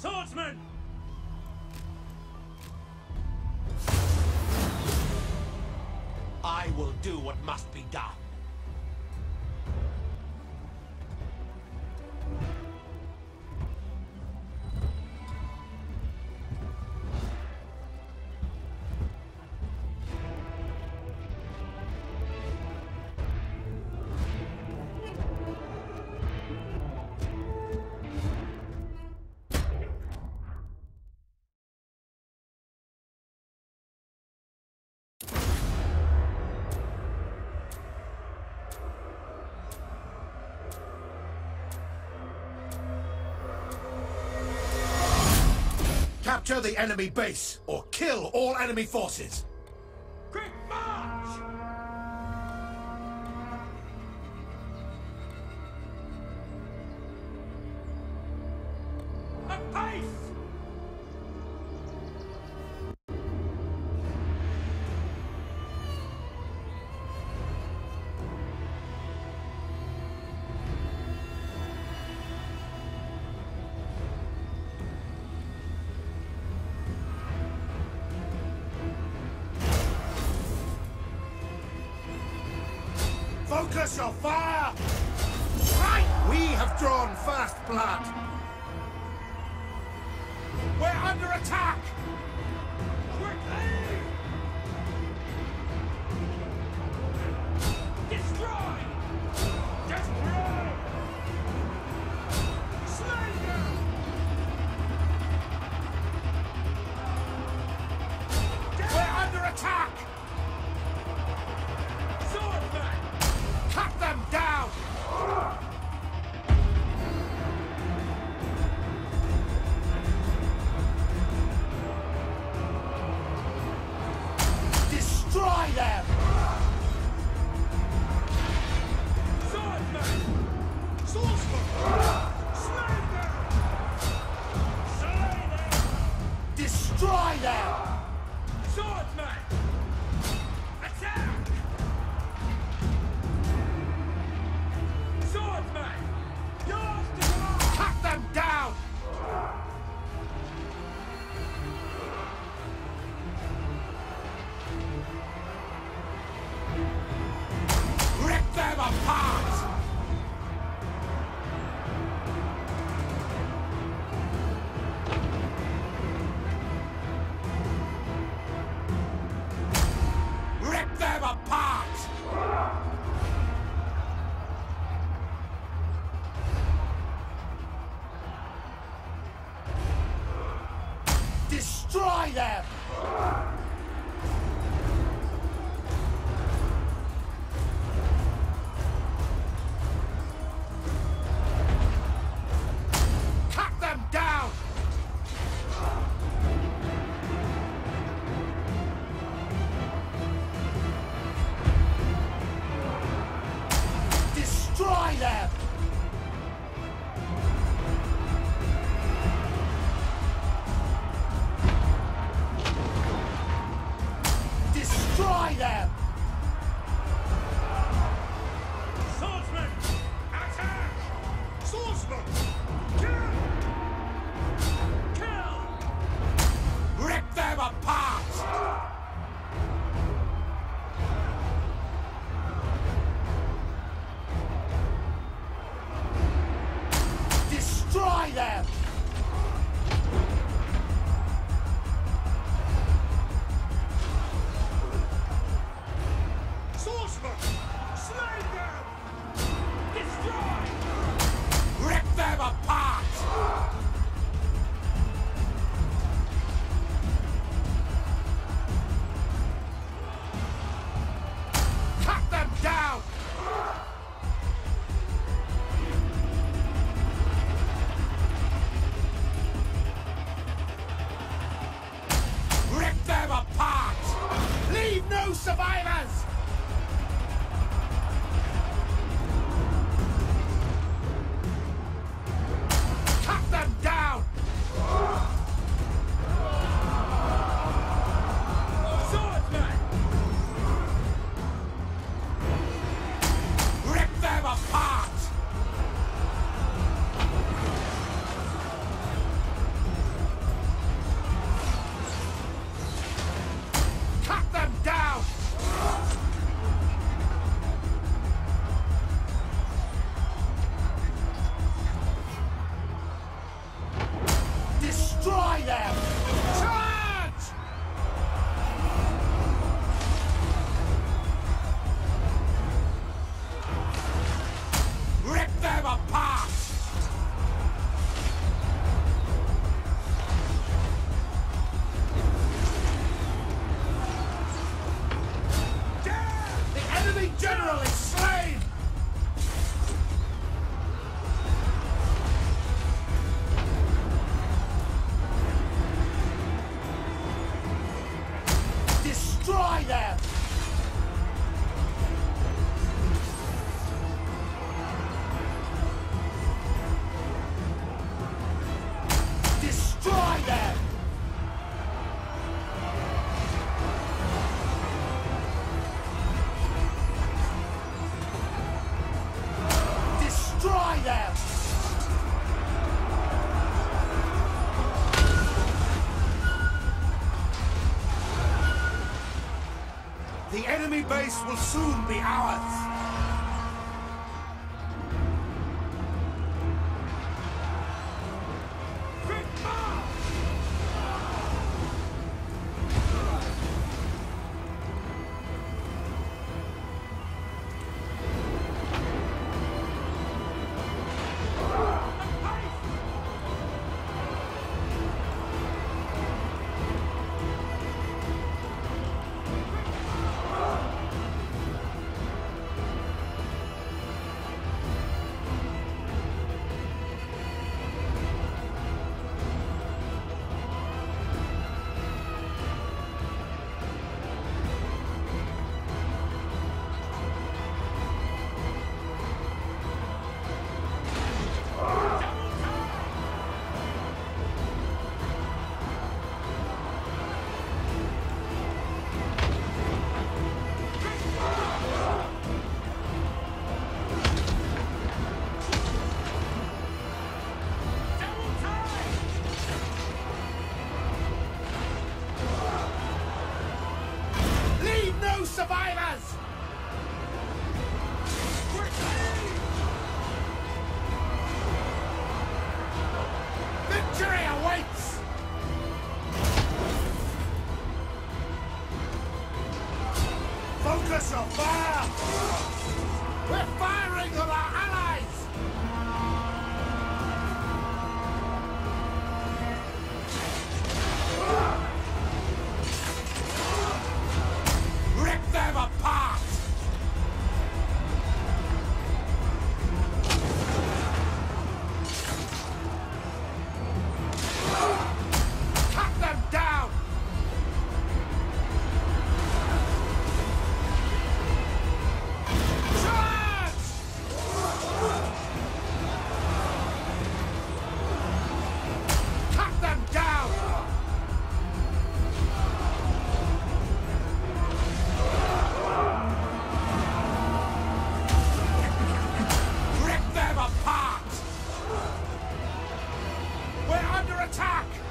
Swordsmen! I will do what must be done. Capture the enemy base, or kill all enemy forces! Quick march! A pace! Focus your fire! Right! We have drawn first blood! We're under attack! Quickly! Destroy! Destroy! Slay them! We're under attack! Swordsman! Cut them down! Destroy them! Swordsman! Swordsman! Slay them! Slay them! Destroy them! Swordsman! Attack! Swordsman! Yours to command! Cut them down! Rip them apart! Rip them apart! Destroy them! Cut them down! Destroy them! them! Charge! Rip them apart! The enemy general is slain! Destroy them! Destroy them! Destroy them! The enemy base will soon be ours! Quick march! Leave no survivors! Victory awaits! Focus your fire! We're firing on our allies! Rip them apart! Cut them down! Charge! Cut them down! Rip them apart! We're under attack!